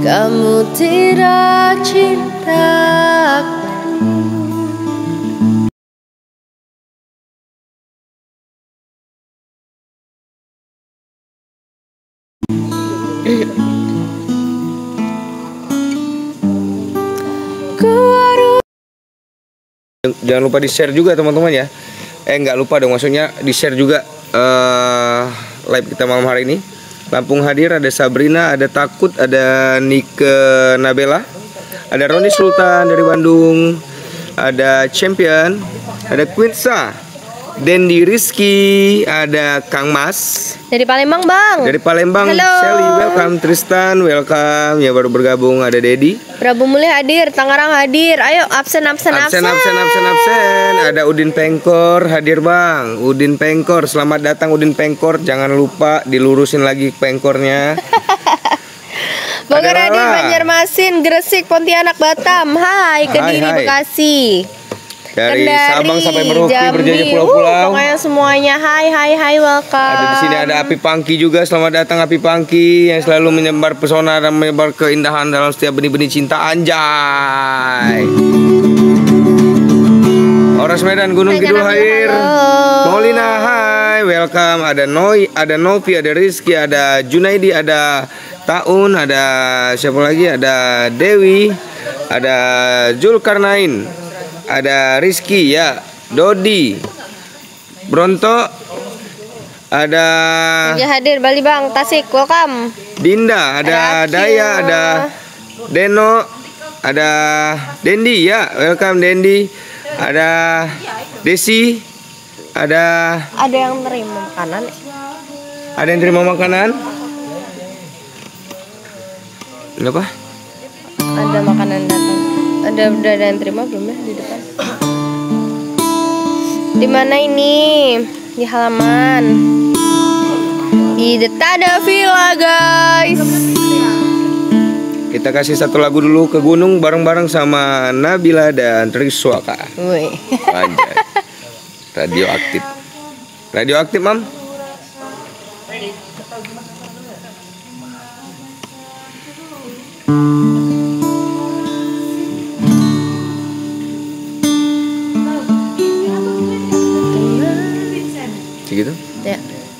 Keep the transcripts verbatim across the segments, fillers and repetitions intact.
kamu tidak cintaku. Jangan lupa di share juga teman-teman ya. Eh nggak lupa dong, maksudnya di share juga uh, live kita malam hari ini. Lampung hadir, ada Sabrina, ada Takut, ada Nike Nabela, ada Roni Sultan dari Bandung, ada Champion, ada Quinsa, Dendi Rizky, ada Kang Mas dari Palembang bang. Dari Palembang. Halo. Shelly, welcome. Tristan, welcome. Ya baru bergabung, ada Dedi. Prabu Mulya hadir, Tangerang hadir. Ayo absen absen absen. Absen absen absen absen. Ada Udin Pengkor hadir bang. Udin Pengkor, selamat datang Udin Pengkor. Jangan lupa dilurusin lagi pengkornya. Bogor hadir, Banjarmasin, Gresik, Pontianak, Batam. Hai, Kediri, hai. Bekasi. Dari Kendari, Sabang sampai Merauke, Jambi, berjaya pulau-pulau. Uh, pokoknya semuanya hai hai hai welcome. Ada di sini ada Api Pangki juga. Selamat datang Api Pangki yang selalu menyebar pesona dan menyebar keindahan dalam setiap benih-benih cinta. Anjay. Ores Medan Gunung Kidul hadir. Maulina hai, welcome. Ada Noi, ada Novi, ada Rizky, ada Junaidi, ada Taun, ada siapa lagi? Ada Dewi, ada Zulkarnain. Ada Rizky ya, Dodi, Bronto, ada ya hadir Bali Bang, Tasik, welcome. Dinda, ada Rakil. Daya, ada Deno, ada Dendi ya, welcome Dendi, ada Desi, ada Ada yang terima makanan. ada yang terima makanan? Kenapa? Ada makanan datang. Ada udah ada yang terima belum ya di depan? Di mana ini? Di halaman. Di Detada Villa guys. Kita kasih satu lagu dulu ke gunung bareng-bareng sama Nabila dan Triswaka. Woi. Anjay. Radioaktif. Radioaktif, Mam? Gitu? Ya.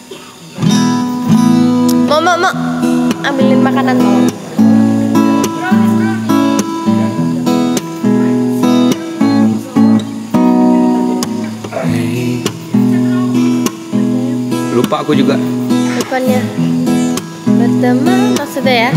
Mau mau mau ambilin makanan mau. Lupa aku juga. Depannya berteman maksudnya ya.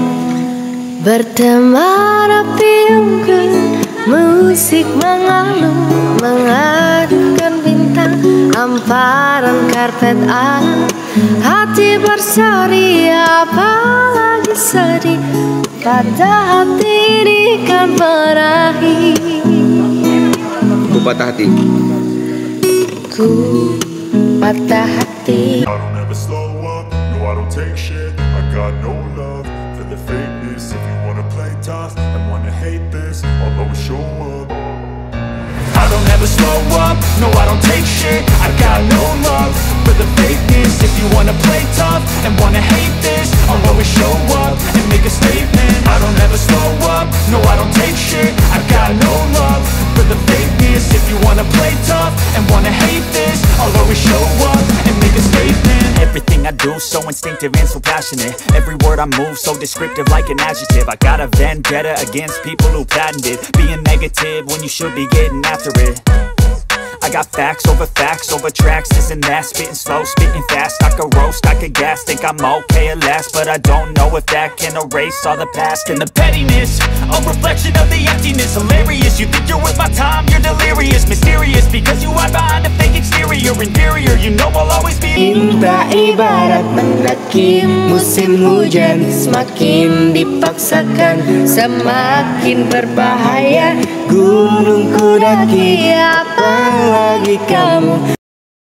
Berteman api unggun, musik mengalun, mengadukan bintang, hamparan karpet alam, hati berseri apalagi sedih, patah hati ini kan berakhir. Ku patah hati. Ku patah hati. I don't ever slow up, no I don't take shit. I got no love for the fakeness. If you wanna play tough and wanna hate this, I'll always show up. I don't ever slow up, no I don't take shit. I got no love for the fakeness. If you wanna play tough and wanna hate this, I'll always show up and make a statement. I don't ever slow up, no I don't take shit. I got no love for the fakeness. If you wanna play tough and wanna hate this, I'll always show up and make a statement. Everything I do so instinctive and so passionate. Every word I move so descriptive like an adjective. I got a vendetta against people who patented being negative when you should be getting after it. I got facts over facts over tracks, this and that. Spitting slow, spitting fast, I could roast, I could gas. Think I'm okay at last, but I don't know if that can erase all the past. And the pettiness, a reflection of the emptiness. Hilarious, you think you're worth my time, you're delirious. Mysterious, because you hide behind a fake exterior. Inferior, you know I'll always be. Cinta ibarat mendaki musim hujan, semakin dipaksakan semakin berbahaya. Gunung ku daki, apalagi kamu.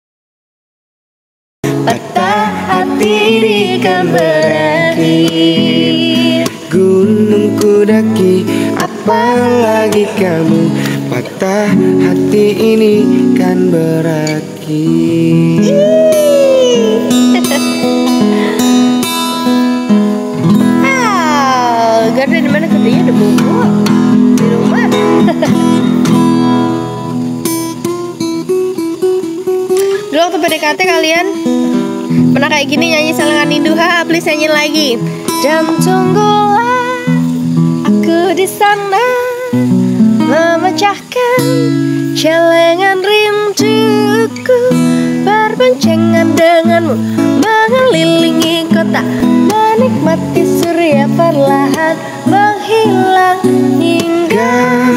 Patah hati ini kan berakhir. Gunung ku daki, apalagi kamu. Patah hati ini kan berakhir. Ah, ya kalian? Pernah kayak gini nyanyi Salangan Induha? Please nyanyi lagi. Dan tunggulah aku di sana memecahkan celengan rinduku, berboncengan denganmu mengelilingi kota, menikmati surya perlahan menghilang hingga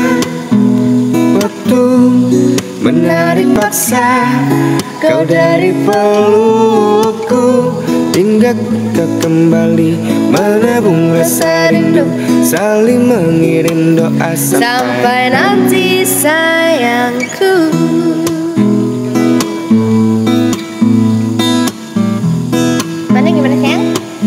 waktu menarik paksa kau dari pelukku, hingga kita kembali menabung rasa rindu, saling mengirim doa sampai, sampai nanti sayangku. Mana gimana sayang?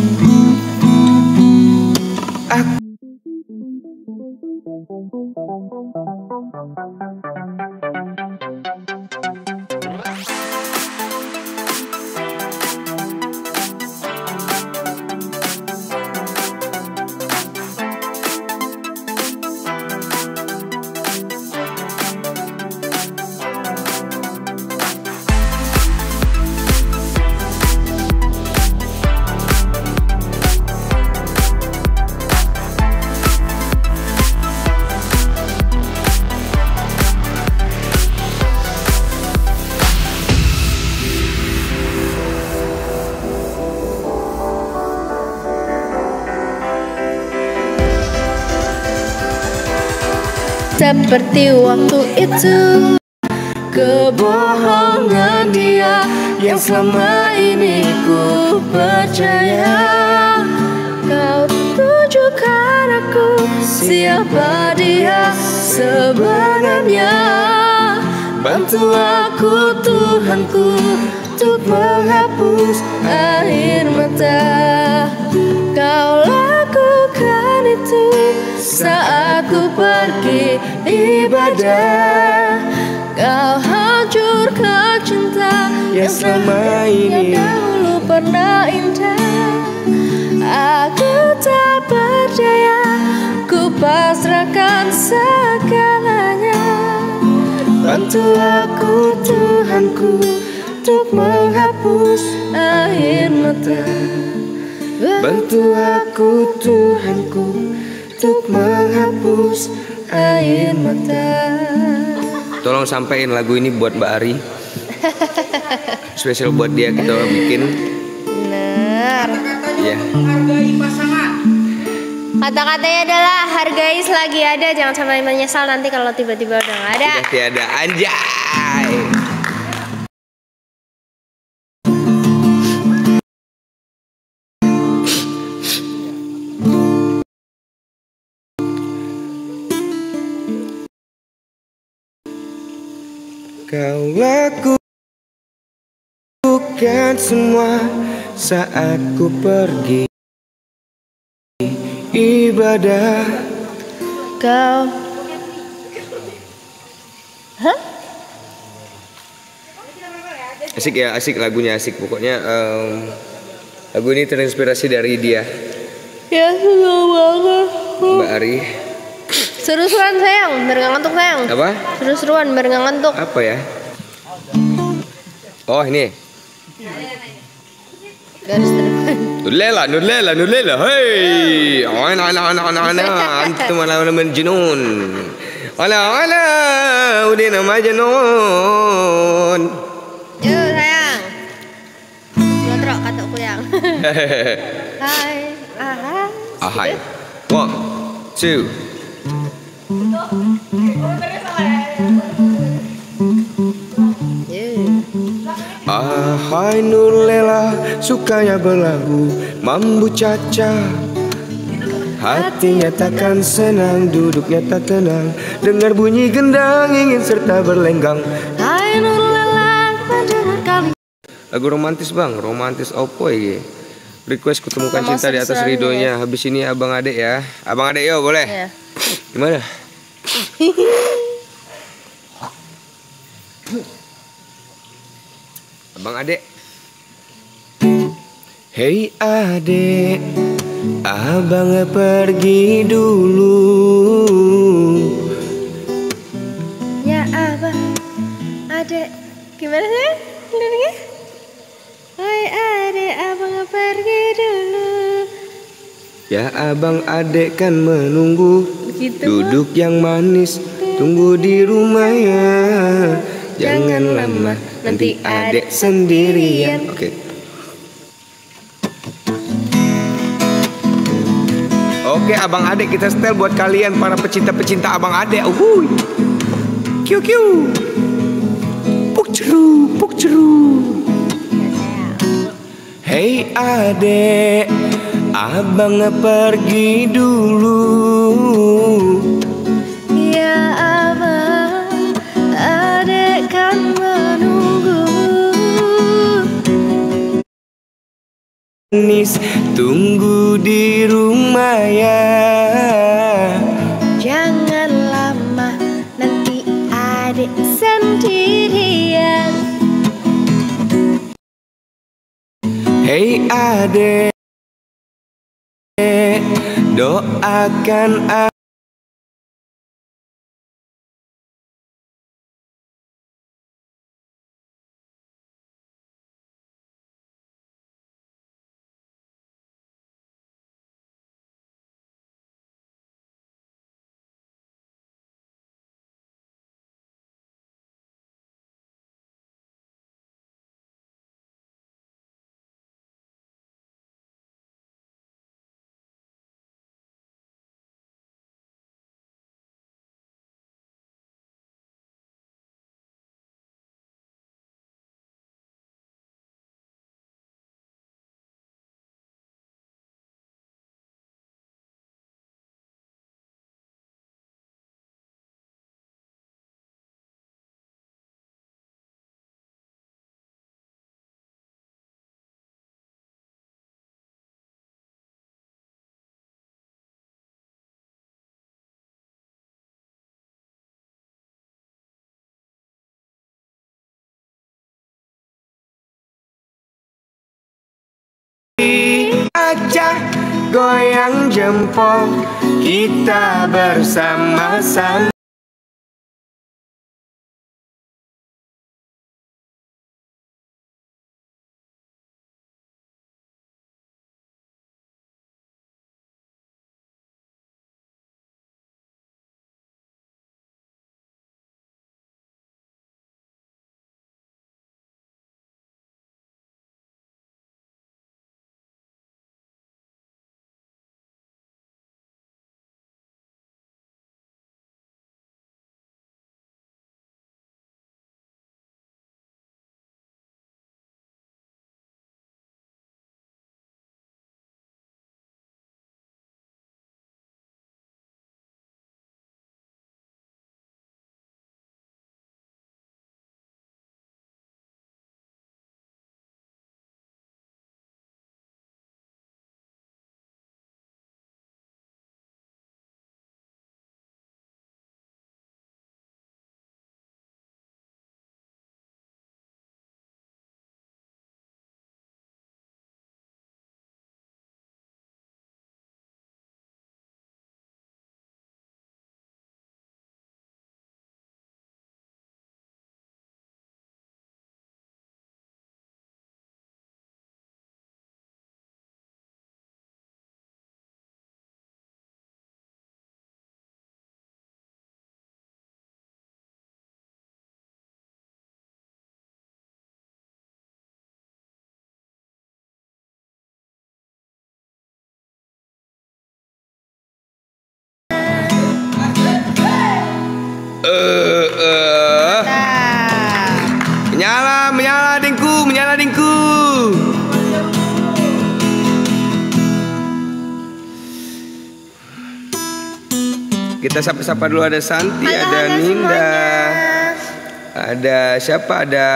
Seperti waktu itu, kebohongan dia yang selama ini ku percaya. Kau tunjukkan aku siapa dia sebenarnya. Bantu aku Tuhanku untuk menghapus air mata. Kau lakukan itu saat ku pergi ibadah. Kau hancurkan cinta yang selama ini dahulu pernah indah. Aku tak percaya, ku pasrahkan segalanya. Bantu aku Tuhanku untuk menghapus air mata. Bantu aku Tuhanku untuk menghapus air mata. Tolong sampein lagu ini buat Mbak Ari. Spesial buat dia kita bikin. Benar. Iya. Kata-katanya adalah hargai selagi ada, jangan sampai menyesal nanti kalau tiba-tiba udah nggak ada. Udah tiada, anjay. Kau lakukan semua saat ku pergi ibadah. Kau Hah? Asik ya, asik lagunya, asik. Pokoknya um, lagu ini terinspirasi dari dia, Ya sudah banget. Mbak Ari. Seru-seruan sayang, biar nggak ngantuk sayang. Apa? Seru-seruan biar nggak ngantuk. Apa ya? Oh ini. Garis terdepan. Nurlela, Nurlela, Nurlela. Hei, ana ana ana ana ana. Antum ala majnun. Ala ala, udina majnun. Yuk sayang. Suatra kataku yang. Hai, ahai. Ahai. One, two. Ahai Nurlela, sukanya berlagu mambu caca. Hatinya takkan senang, duduknya tak tenang, dengar bunyi gendang ingin serta berlenggang. Hai Nurlela, mendengar kali. Lagu romantis bang, romantis opo ya. Request kutemukan Sama cinta di atas sesuai ridhonya. Habis ini abang adek ya. Abang adek yo boleh. Ya. Gimana? Abang adek. Hei adek, abang pergi dulu. Ya abang, adek. Gimana sih? Liriknya? Ya abang adek kan menunggu. Begitu. Duduk yang manis, tunggu di rumah ya. Jangan lama, nanti adek sendirian. Oke. Oke, abang adek kita setel buat kalian para pecinta-pecinta abang adek. Uhuy. Kiu kiu. Puk ceru, puk ceru. Hei adek, abang pergi dulu. Ya abang, adek kan menunggu. Nis, tunggu di rumah ya. Jangan lama, nanti adek sendirian. Hei adek, doakan aku. Ajak goyang jempol, kita bersama-sama. Eh, eh. Menyala, menyala dingku, menyala dingku. Kita sapa-sapa dulu, ada Santi, Halo, ada halo Ninda, semuanya. ada siapa, ada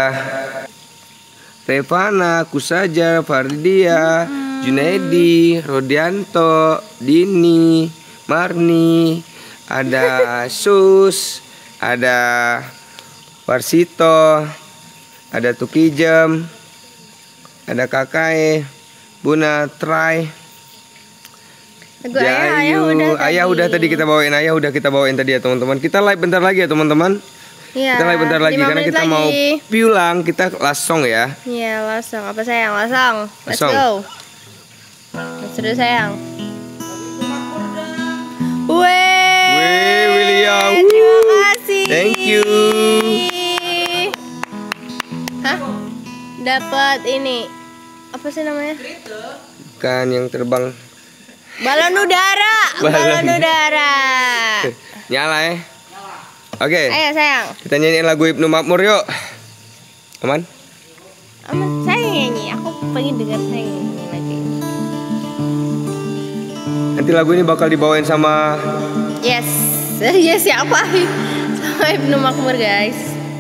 Revana, Kusaja, Fardia, hmm. Junaidi, Rodianto, Dini, Marni, ada Sus, ada Warsito, ada Tukijem, ada Kakai, Buna, Trai, Lagu ayah, ayah udah tadi. Ayah udah tadi kita bawain, ayah udah kita bawain tadi ya teman-teman. Kita live bentar lagi ya teman-teman. Ya, kita live bentar lagi karena kita lagi. mau pulang, kita langsung ya. Iya langsung, apa sayang, langsung. Let's Langsung. go. Let's do sayang. Wih, William. Terima kasih. Thank you. Hah? Dapat ini. Apa sih namanya? Kan yang terbang. Balon udara. Balon. Balon udara. Nyala ya. Oke. Ayo sayang. Kita nyanyiin lagu Ibnu Makmur yuk. Aman? Aman. Saya nyanyi. Aku pengen dengar saya nyanyi lagi. Nanti lagu ini bakal dibawain sama Yes. Yes siapa? Sama Ibnu Makmur guys.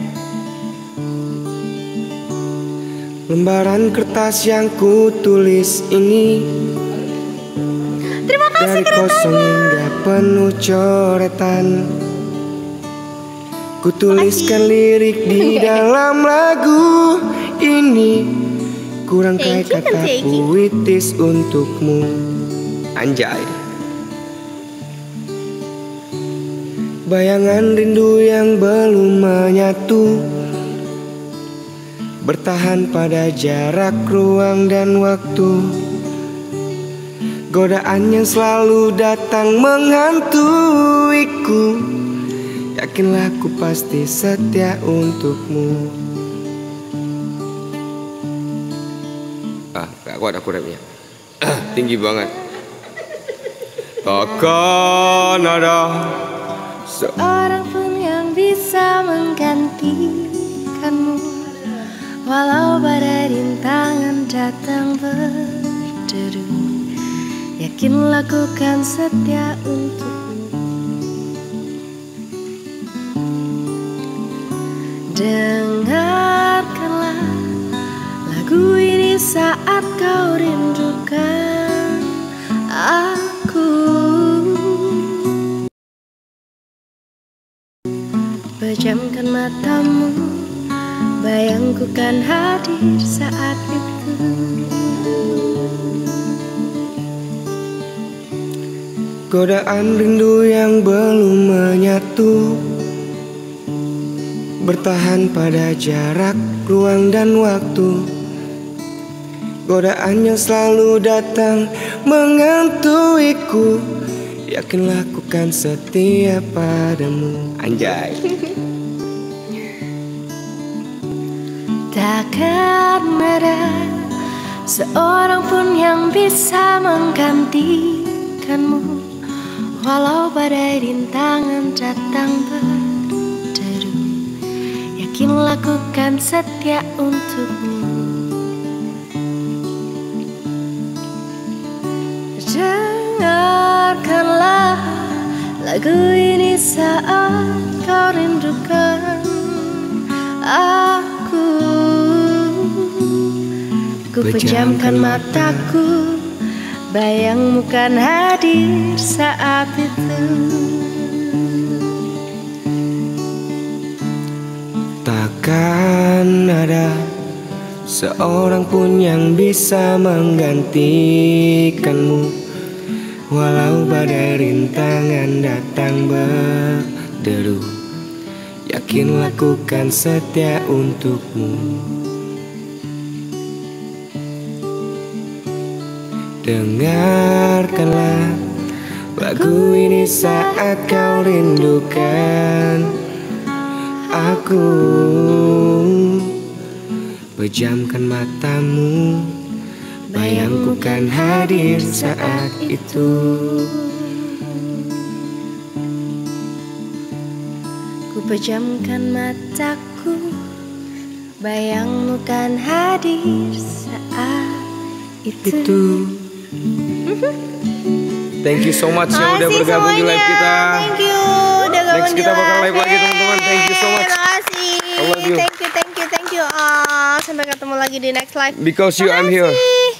lembaran kertas yang ku tulis ini. Terima kasih dari kosong hingga penuh coretan. Ku tuliskan lirik di dalam lagu ini. Kurangkai Thank you, kata thank you. puitis untukmu. Anjay. Bayangan rindu yang belum menyatu, bertahan pada jarak ruang dan waktu. Godaan yang selalu datang menghantuiku. Yakinlah ku pasti setia untukmu. Ah, gak kuat aku rapnya. Tinggi banget. Takkan ada seorang pun yang bisa menggantikanmu, walau badai rintangan datang berderu. Yakin lakukan setia untukmu. Dengarkanlah lagu ini saat kau rindukan aku. Pejamkan matamu, bayangku kan hadir saat itu. godaan rindu yang belum menyatu, bertahan pada jarak, ruang dan waktu. Godaan yang selalu datang menghantuiku. Yakin lakukan setia padamu. Anjay. Takkan ada seorang pun yang bisa menggantikanmu, walau badai rintangan datang berderu. Yakin lakukan setia untukmu. Dengarkanlah lagu ini saat kau rindukan aku. Ku pejamkan mataku, bayangmu kan hadir saat itu. Takkan ada seorang pun yang bisa menggantikanmu, walau badai rintangan datang berderu. Yakin lakukan setia untukmu. Dengarkanlah lagu ini saat kau rindukan aku. Pejamkan matamu, bayangku kan hadir saat itu. Ku pejamkan mataku, bayangmu kan hadir saat itu, itu. Thank you so much yang udah Makasih bergabung di live semuanya. kita. Thank you udah gabung Next di kita bakal live live. lagi teman-teman. Thank you so much. Terima kasih. I love you. Thank you, thank you, thank you. Ah, sampai ketemu lagi di next live. Because you I'm here.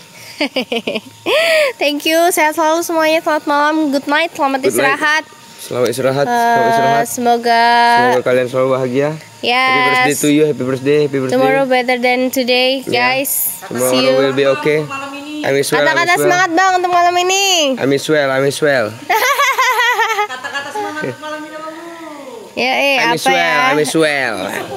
Thank you. Sehat selalu semuanya. Selamat malam. Good night. Selamat Good night. istirahat. Selamat istirahat, selamat Eh, istirahat. semoga Semoga kalian selalu bahagia. Happy birthday yes. to you, happy birthday, happy birthday. Tomorrow better than today, Yeah. guys. Tomorrow See you. will be okay. I miss well, I Kata-kata miss well. semangat bang untuk malam ini. I miss well, I miss well. Ya, eh, I miss apa well, ya? I miss well.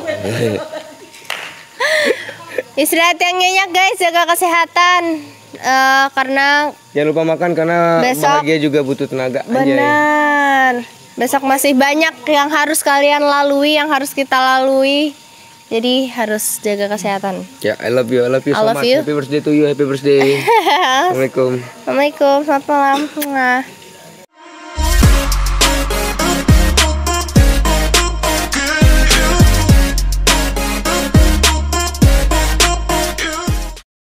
Istirahat yang nyenyak guys, jaga kesehatan. Eh, karena Jangan lupa makan karena Besok. bahagia juga butuh tenaga. Anjay. benar. Besok masih banyak yang harus kalian lalui, yang harus kita lalui. Jadi harus jaga kesehatan. Ya, I love you, I love you I so love much. you. Happy birthday to you, happy birthday. Assalamualaikum. Assalamualaikum, selamat malam.